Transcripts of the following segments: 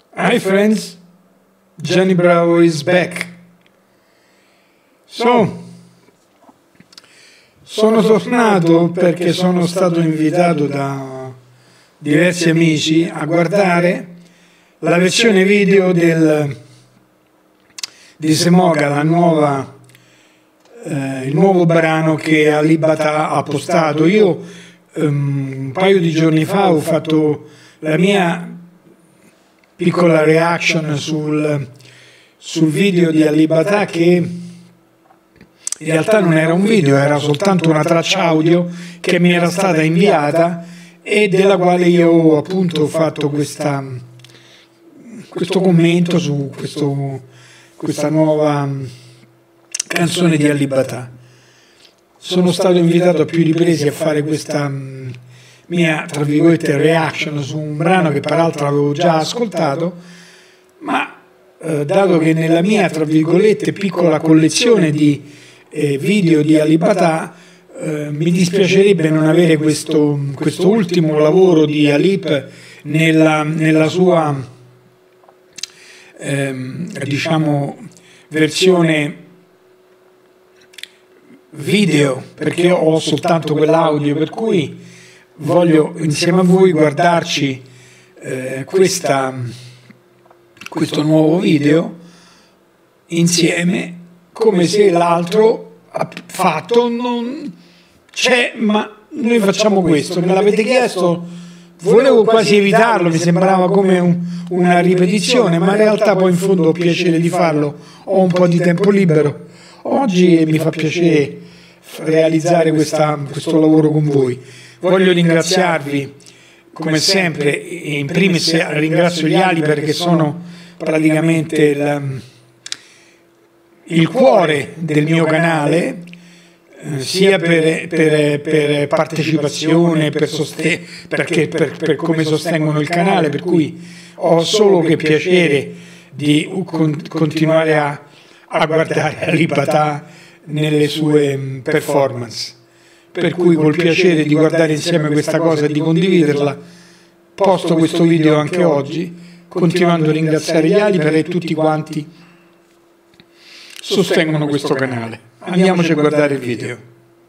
Hi friends, Johnny Bravo is back. Sono tornato perché sono stato invitato da diversi amici a guardare la versione video di Semoga, il nuovo brano che Ali Bata ha postato. Io un paio di giorni fa ho fatto la mia piccola reaction sul video di Ali Bata, che in realtà non era un video, era soltanto una traccia audio che mi era stata inviata e della quale io ho appunto fatto questo commento su questa nuova canzone di Ali Bata. Sono stato invitato a più riprese a fare questa mia, tra virgolette, reaction su un brano che peraltro avevo già ascoltato, ma dato che nella mia, tra virgolette, piccola collezione di video di Ali Bata mi dispiacerebbe non avere questo ultimo lavoro di Alip nella sua diciamo versione video, perché ho soltanto quell'audio, per cui voglio insieme a voi guardarci questo nuovo video insieme, come se l'altro fatto non c'è, ma noi facciamo questo. Me l'avete chiesto, volevo quasi evitarlo, mi sembrava come una ripetizione, ma in realtà poi in fondo ho piacere di farlo, ho un po' di tempo libero oggi e mi fa piacere realizzare questo lavoro con voi. Voglio ringraziarvi come sempre, in primis ringrazio gli Ali perché sono praticamente il cuore del mio canale, sia per partecipazione, per come sostengono il canale, per cui ho solo che piacere di continuare a guardare Ali Bata nelle sue performance. Per cui col piacere di guardare insieme questa cosa e di condividerla, posto questo video anche oggi, continuando a ringraziare gli Ali per tutti quanti sostengono questo canale. Andiamoci a guardare il video.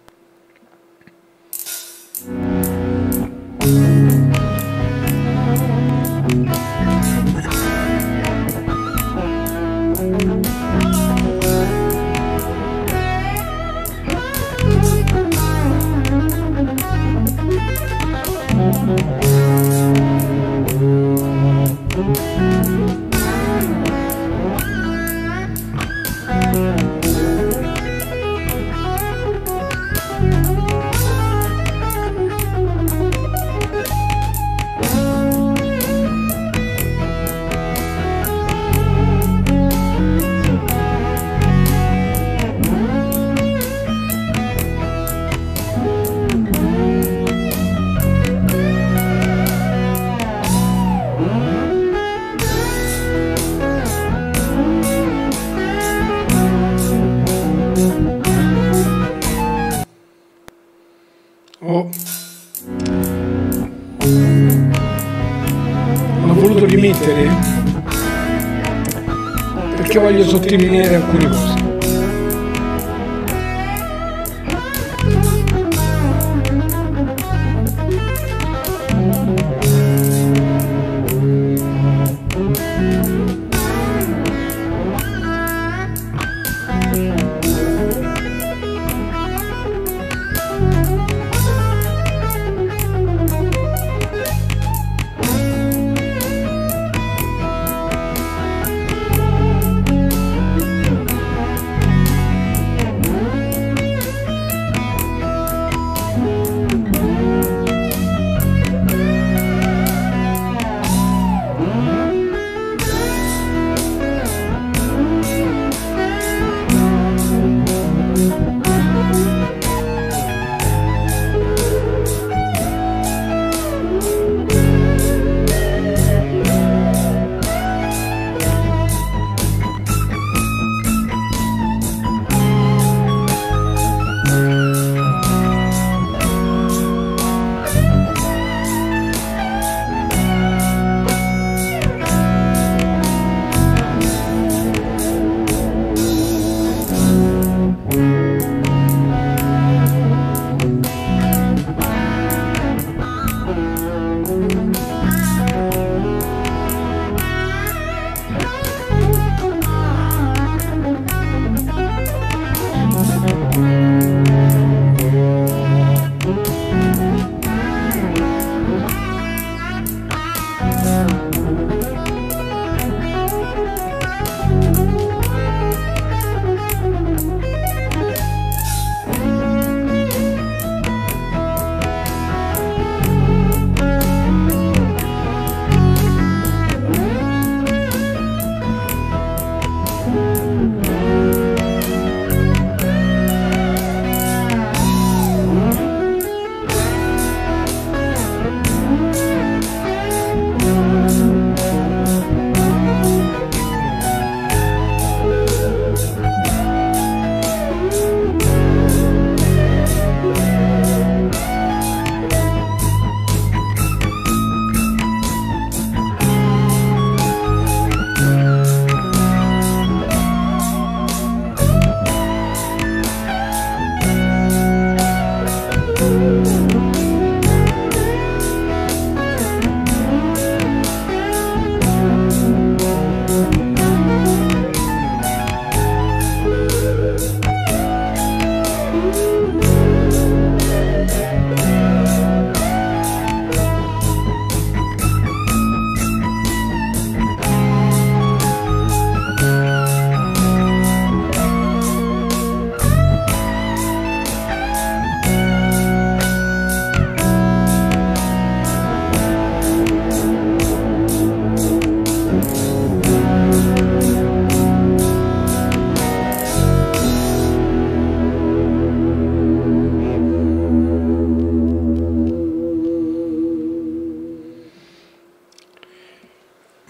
L'ho voluto rimettere perché voglio sottolineare alcune cose.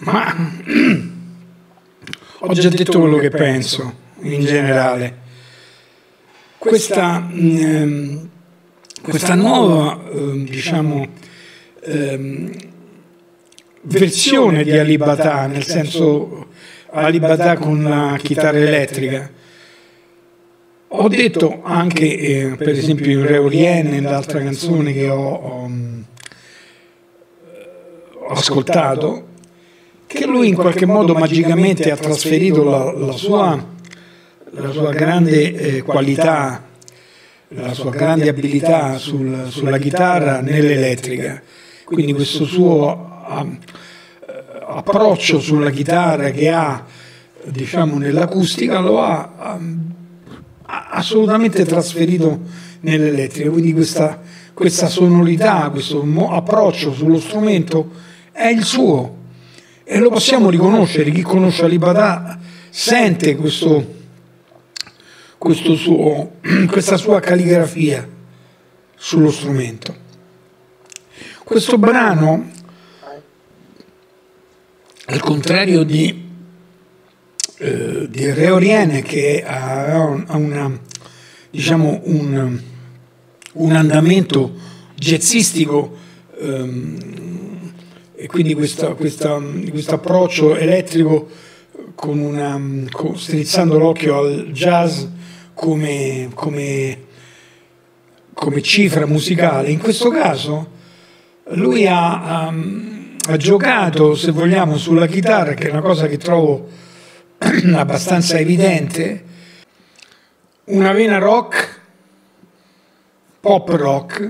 Ma ho già detto quello che penso in generale. Questa nuova, diciamo, versione di Ali Bata, nel senso Ali Bata con la chitarra elettrica. Ho detto anche, per esempio, in Re Oriene, l'altra canzone che ho ascoltato, che lui in qualche modo magicamente ha trasferito la sua grande qualità, la sua grande abilità sulla chitarra nell'elettrica. Quindi questo suo approccio sulla chitarra che ha, diciamo, nell'acustica lo ha assolutamente trasferito nell'elettrica. Quindi questa sonorità, questo approccio sullo strumento è il suo e lo possiamo riconoscere. Chi conosce Ali Bata sente questa sua calligrafia sullo strumento. Questo brano, al contrario di Re Oriene, che ha diciamo un andamento jazzistico, e quindi questo approccio elettrico strizzando l'occhio al jazz come cifra musicale. In questo caso lui ha giocato, se vogliamo, sulla chitarra, che è una cosa che trovo abbastanza evidente, una vena rock, pop rock,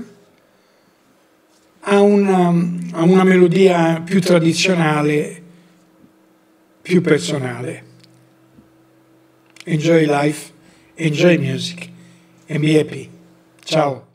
ha una melodia più tradizionale, più personale. Enjoy life, enjoy music and be happy. Ciao.